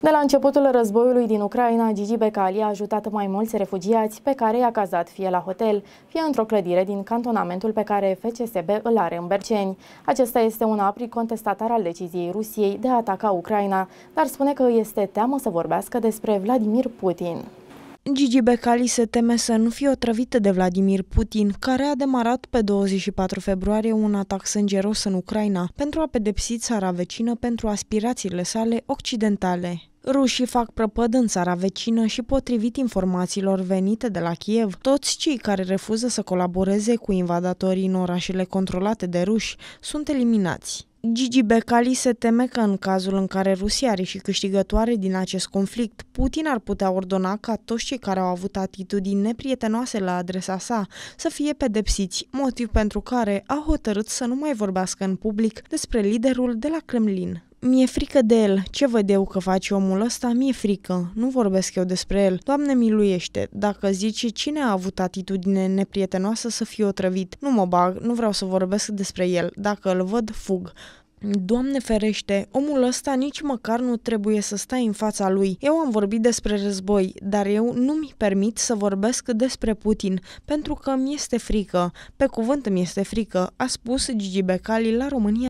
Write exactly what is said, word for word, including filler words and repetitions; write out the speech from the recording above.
De la începutul războiului din Ucraina, Gigi Becali a ajutat mai mulți refugiați pe care i-a cazat fie la hotel, fie într-o clădire din cantonamentul pe care F C S B îl are în Berceni. Acesta este un aprig contestatar al deciziei Rusiei de a ataca Ucraina, dar spune că este teamă să vorbească despre Vladimir Putin. Gigi Becali se teme să nu fie otrăvită de Vladimir Putin, care a demarat pe douăzeci și patru februarie un atac sângeros în Ucraina pentru a pedepsi țara vecină pentru aspirațiile sale occidentale. Rușii fac prăpăd în țara vecină și, potrivit informațiilor venite de la Kiev, toți cei care refuză să colaboreze cu invadatorii în orașele controlate de ruși sunt eliminați. Gigi Becali se teme că în cazul în care Rusia are și câștigătoare din acest conflict, Putin ar putea ordona ca toți cei care au avut atitudini neprietenoase la adresa sa să fie pedepsiți, motiv pentru care a hotărât să nu mai vorbească în public despre liderul de la Kremlin. Mi-e frică de el. Ce văd eu că face omul ăsta? Mi-e frică. Nu vorbesc eu despre el. Doamne miluiește. Dacă zice cine a avut atitudine neprietenoasă să fie otrăvit, nu mă bag, nu vreau să vorbesc despre el. Dacă îl văd, fug. Doamne ferește, omul ăsta nici măcar nu trebuie să stai în fața lui. Eu am vorbit despre război, dar eu nu mi permit să vorbesc despre Putin, pentru că mi este frică. Pe cuvânt mi este frică, a spus Gigi Becali la România.